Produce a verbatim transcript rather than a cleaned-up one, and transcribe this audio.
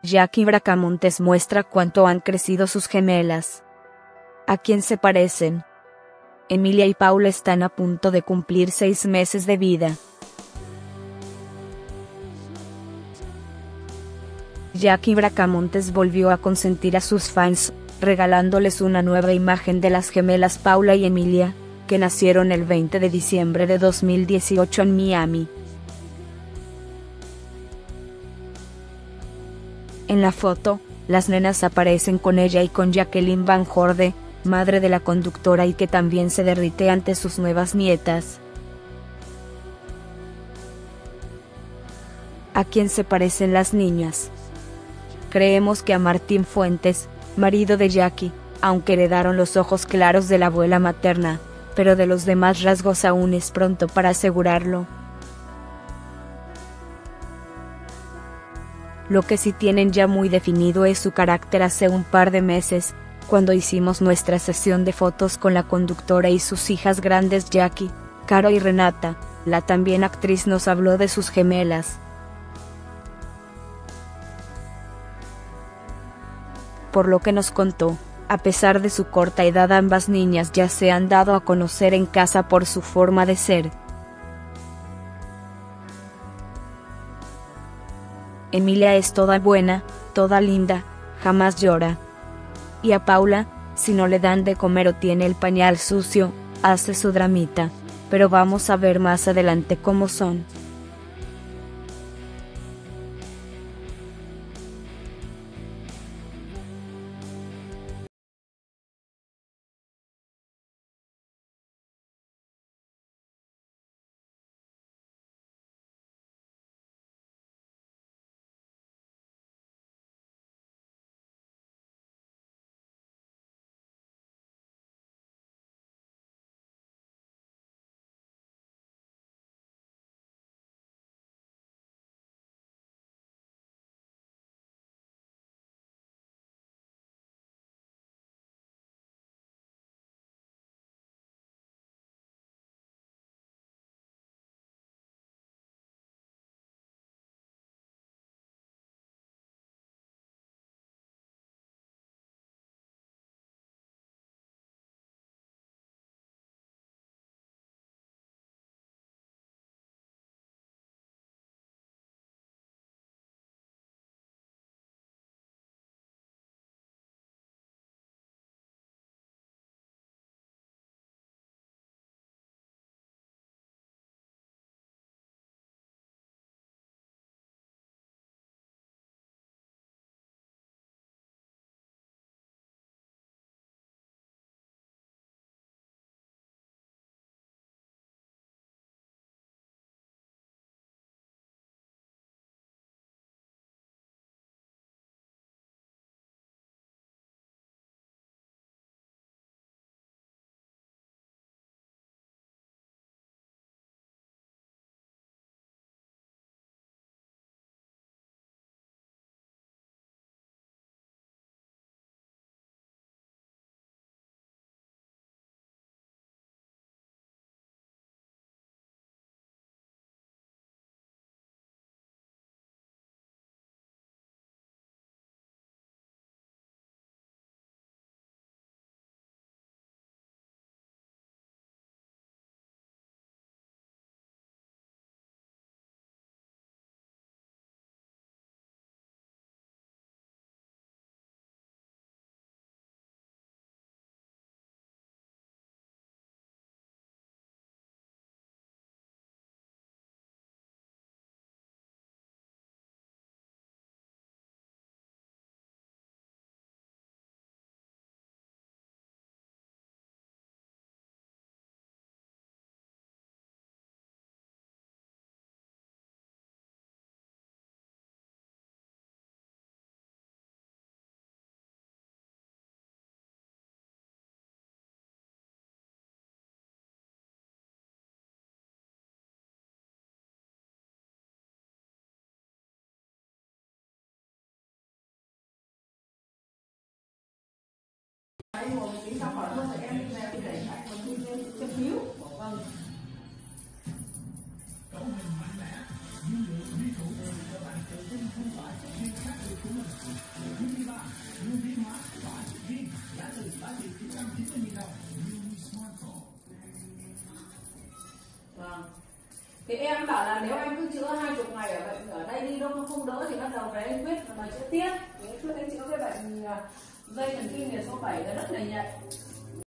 Jackie Bracamontes muestra cuánto han crecido sus gemelas. ¿A quién se parecen? Emilia y Paula están a punto de cumplir seis meses de vida. Jackie Bracamontes volvió a consentir a sus fans, regalándoles una nueva imagen de las gemelas Paula y Emilia, que nacieron el veinte de diciembre de dos mil dieciocho en Miami. En la foto, las nenas aparecen con ella y con Jacqueline Van Horde, madre de la conductora y que también se derrite ante sus nuevas nietas. ¿A quién se parecen las niñas? Creemos que a Martín Fuentes, marido de Jackie, aunque heredaron los ojos claros de la abuela materna, pero de los demás rasgos aún es pronto para asegurarlo. Lo que sí tienen ya muy definido es su carácter. Hace un par de meses, cuando hicimos nuestra sesión de fotos con la conductora y sus hijas grandes Jackie, Caro y Renata, la también actriz nos habló de sus gemelas. Por lo que nos contó, a pesar de su corta edad, ambas niñas ya se han dado a conocer en casa por su forma de ser. Emilia es toda buena, toda linda, jamás llora. Y a Paula, si no le dan de comer o tiene el pañal sucio, hace su dramita, pero vamos a ver más adelante cómo son. Cậu mình mạnh mẽ, nhưng người đi thủ, các bạn tự tin không phải, nhưng khác Vâng. Thì em bảo là nếu anh cứ chữa hai chục ngày ở bệnh ở đây đi đâu nó không đỡ thì bắt đầu về anh quyết mà chữa tiếp. Thì trước anh chữa cái bệnh dây thần kinh này số bảy là rất là nhạy.